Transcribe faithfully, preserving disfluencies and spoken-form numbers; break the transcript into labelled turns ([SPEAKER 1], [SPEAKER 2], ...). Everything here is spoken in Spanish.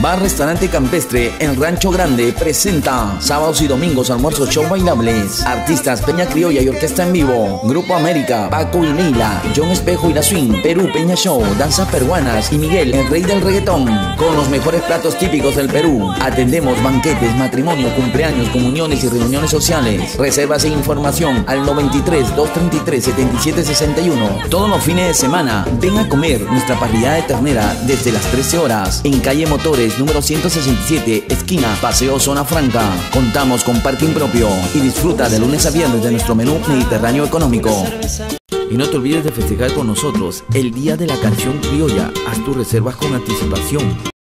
[SPEAKER 1] Bar Restaurante Campestre en Rancho Grande presenta sábados y domingos almuerzos show bailables. Artistas Peña Criolla y Orquesta en Vivo. Grupo América, Paco y Neila, John Espejo y La Swing, Perú Peña Show, danzas peruanas y Miguel, el rey del reggaetón. Con los mejores platos típicos del Perú. Atendemos banquetes, matrimonio, cumpleaños, comuniones y reuniones sociales. Reservas e información al noventa y tres, doscientos treinta y tres, setenta y siete sesenta y uno. Todos los fines de semana, ven a comer nuestra parrillada de ternera desde las trece horas en calle Motores, número ciento sesenta y siete, esquina Paseo Zona Franca. Contamos con parking propio y disfruta de lunes a viernes de nuestro menú mediterráneo económico. Y no te olvides de festejar con nosotros el Día de la Canción Criolla. Haz tus reservas con anticipación.